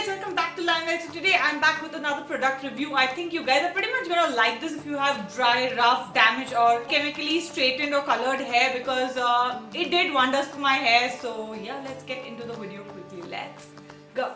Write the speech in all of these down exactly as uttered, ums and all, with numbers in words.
guys, welcome back to Limelight. So today I'm back with another product review. I think you guys are pretty much gonna like this if you have dry, rough, damaged or chemically straightened or colored hair, because uh, it did wonders for my hair. So yeah, let's get into the video quickly. Let's go.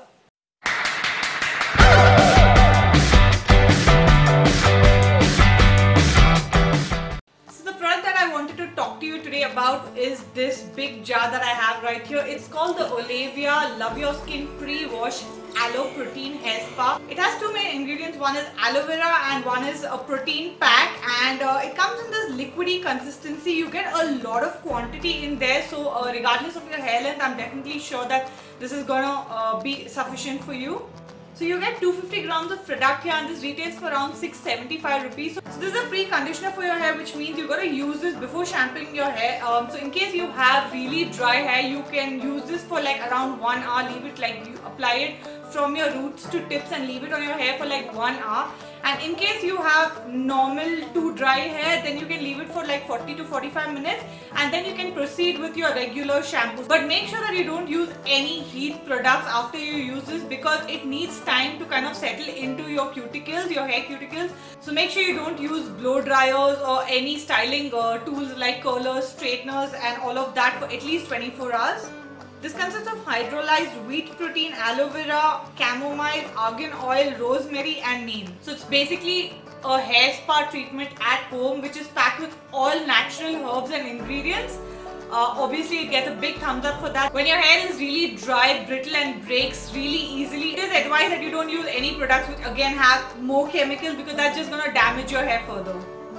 I wanted to talk to you today about is this big jar that I have right here. It's called the Olivia Love Your Skin Pre-Wash Aloe Protein Hair Spa. It has two main ingredients. One is aloe vera and one is a protein pack, and uh, it comes in this liquidy consistency. You get a lot of quantity in there, so uh, regardless of your hair length, I'm definitely sure that this is gonna uh, be sufficient for you. So you get two hundred fifty grams of product here, and this retails for around six hundred seventy-five rupees. So this is a pre-conditioner for your hair, which means you gotta use this before shampooing your hair. Um, so in case you have really dry hair, you can use this for like around one hour. Leave it like you apply it from your roots to tips and leave it on your hair for like one hour. And in case you have normal to dry hair, then you can leave it for like forty to forty-five minutes, and then you can proceed with your regular shampoo. But make sure that you don't use any heat products after you use this, because it needs time to kind of settle into your cuticles, your hair cuticles. So make sure you don't use blow dryers or any styling uh, tools like curlers, straighteners and all of that for at least twenty-four hours. This consists of hydrolyzed wheat protein, aloe vera, chamomile, argan oil, rosemary and neem. So it's basically a hair spa treatment at home, which is packed with all natural herbs and ingredients. Uh, obviously it gets a big thumbs up for that. When your hair is really dry, brittle and breaks really easily, it is advised that you don't use any products which again have more chemicals, because that's just gonna damage your hair further.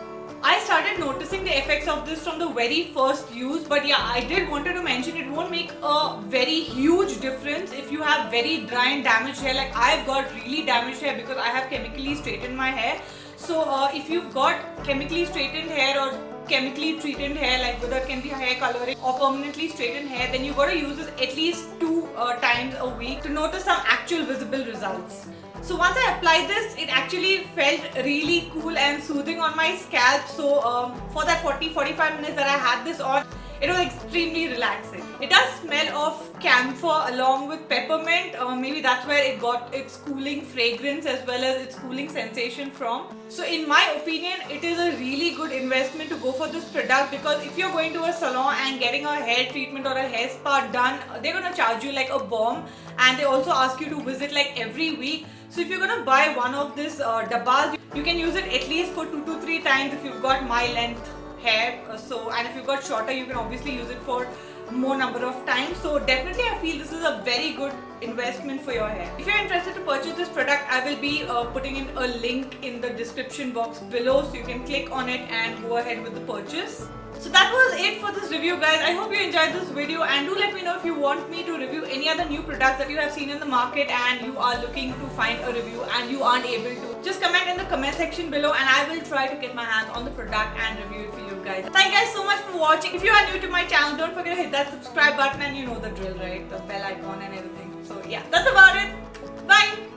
I started noticing the effects of this from the very first use, but yeah, I did wanted to mention it won't make a very huge difference if you have very dry and damaged hair. Like I've got really damaged hair because I have chemically straightened my hair. So uh, if you've got chemically straightened hair or chemically treated hair, like whether it can be hair coloring or permanently straightened hair, then you gotta use this at least two uh, times a week to notice some actual visible results. So once I applied this, it actually felt really cool and soothing on my scalp. So um, for that forty to forty-five minutes that I had this on, it was extremely relaxing. It does smell of camphor along with peppermint. Uh, maybe that's where it got its cooling fragrance as well as its cooling sensation from. So in my opinion, it is a really good investment to go for this product, because if you're going to a salon and getting a hair treatment or a hair spa done, they're gonna charge you like a bomb, and they also ask you to visit like every week. So if you're gonna buy one of this uh, dabbas, you can use it at least for two to three times if you've got my length hair. Uh, so and if you've got shorter, you can obviously use it for more number of times. So definitely I feel this is a very good investment for your hair. If you're interested to purchase this product, I will be uh, putting in a link in the description box below, so you can click on it and go ahead with the purchase. So that was it for this review, guys. I hope you enjoyed this video, and do let me know if you want me to review any other new products that you have seen in the market and you are looking to find a review and you aren't able to. Just comment in the comment section below and I will try to get my hands on the product and review it for you guys. Thank you guys so much for watching. If you are new to my channel, don't forget to hit that subscribe button, and you know the drill, right? The bell icon and everything. So yeah, that's about it. Bye!